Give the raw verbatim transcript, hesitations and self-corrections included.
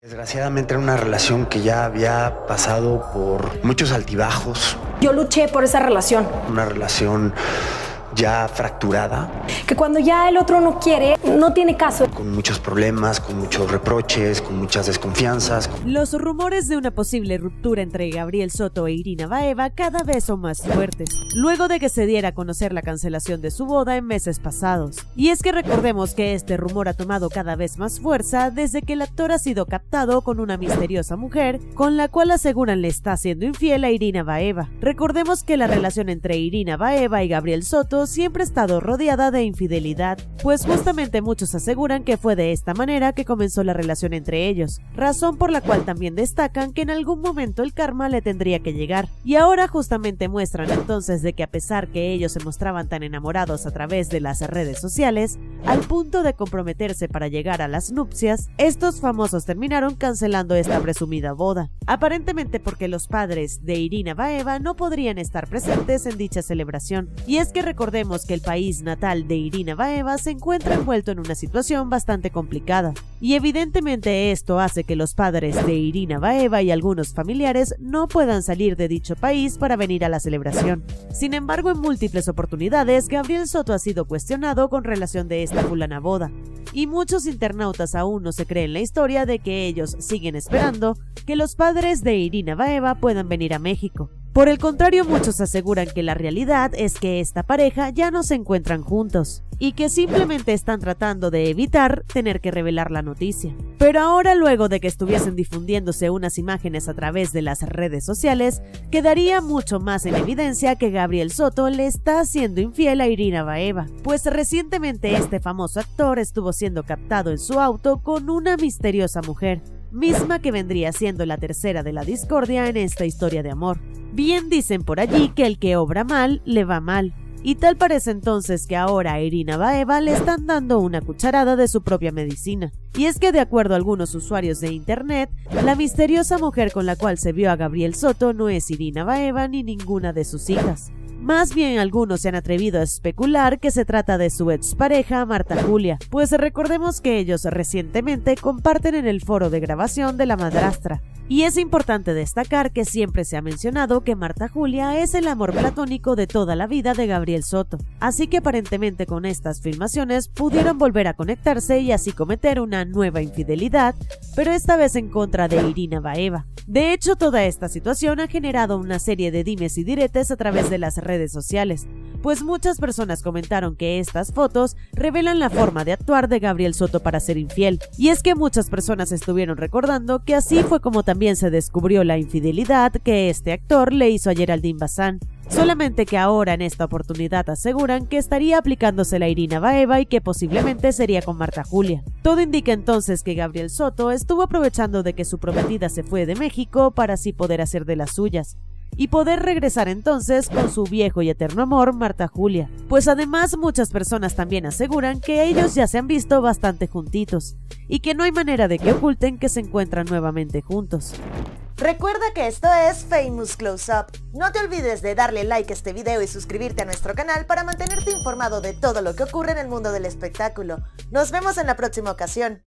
Desgraciadamente era una relación que ya había pasado por muchos altibajos. Yo luché por esa relación. Una relación ya fracturada. Que cuando ya el otro no quiere, no tiene caso. Con muchos problemas, con muchos reproches, con muchas desconfianzas. Los rumores de una posible ruptura entre Gabriel Soto e Irina Baeva cada vez son más fuertes, luego de que se diera a conocer la cancelación de su boda en meses pasados. Y es que recordemos que este rumor ha tomado cada vez más fuerza desde que el actor ha sido captado con una misteriosa mujer, con la cual aseguran le está siendo infiel a Irina Baeva. Recordemos que la relación entre Irina Baeva y Gabriel Soto siempre ha estado rodeada de infidelidad, pues justamente muchos aseguran que fue de esta manera que comenzó la relación entre ellos, razón por la cual también destacan que en algún momento el karma le tendría que llegar. Y ahora justamente muestran entonces de que a pesar que ellos se mostraban tan enamorados a través de las redes sociales, al punto de comprometerse para llegar a las nupcias, estos famosos terminaron cancelando esta presumida boda, aparentemente porque los padres de Irina Baeva no podrían estar presentes en dicha celebración. Y es que recordemos que el país natal de Irina Baeva se encuentra envuelto en una situación bastante complicada, y evidentemente esto hace que los padres de Irina Baeva y algunos familiares no puedan salir de dicho país para venir a la celebración. Sin embargo, en múltiples oportunidades, Gabriel Soto ha sido cuestionado con relación de esta fulana boda, y muchos internautas aún no se creen la historia de que ellos siguen esperando que los padres de Irina Baeva puedan venir a México. Por el contrario, muchos aseguran que la realidad es que esta pareja ya no se encuentran juntos y que simplemente están tratando de evitar tener que revelar la noticia. Pero ahora, luego de que estuviesen difundiéndose unas imágenes a través de las redes sociales, quedaría mucho más en evidencia que Gabriel Soto le está siendo infiel a Irina Baeva, pues recientemente este famoso actor estuvo siendo captado en su auto con una misteriosa mujer, misma que vendría siendo la tercera de la discordia en esta historia de amor. Bien dicen por allí que el que obra mal, le va mal. Y tal parece entonces que ahora a Irina Baeva le están dando una cucharada de su propia medicina. Y es que de acuerdo a algunos usuarios de internet, la misteriosa mujer con la cual se vio a Gabriel Soto no es Irina Baeva ni ninguna de sus hijas. Más bien algunos se han atrevido a especular que se trata de su expareja Marta Julia, pues recordemos que ellos recientemente comparten en el foro de grabación de La Madrastra. Y es importante destacar que siempre se ha mencionado que Marta Julia es el amor platónico de toda la vida de Gabriel Soto, así que aparentemente con estas filmaciones pudieron volver a conectarse y así cometer una nueva infidelidad, pero esta vez en contra de Irina Baeva. De hecho, toda esta situación ha generado una serie de dimes y diretes a través de las redes sociales, pues muchas personas comentaron que estas fotos revelan la forma de actuar de Gabriel Soto para ser infiel, y es que muchas personas estuvieron recordando que así fue como también se descubrió la infidelidad que este actor le hizo a Geraldine Bazán, solamente que ahora en esta oportunidad aseguran que estaría aplicándosela a Irina Baeva y que posiblemente sería con Marta Julia. Todo indica entonces que Gabriel Soto estuvo aprovechando de que su prometida se fue de México para así poder hacer de las suyas y poder regresar entonces con su viejo y eterno amor, Marta Julia. Pues además muchas personas también aseguran que ellos ya se han visto bastante juntitos y que no hay manera de que oculten que se encuentran nuevamente juntos. Recuerda que esto es Famous Close Up. No te olvides de darle like a este video y suscribirte a nuestro canal para mantenerte informado de todo lo que ocurre en el mundo del espectáculo. Nos vemos en la próxima ocasión.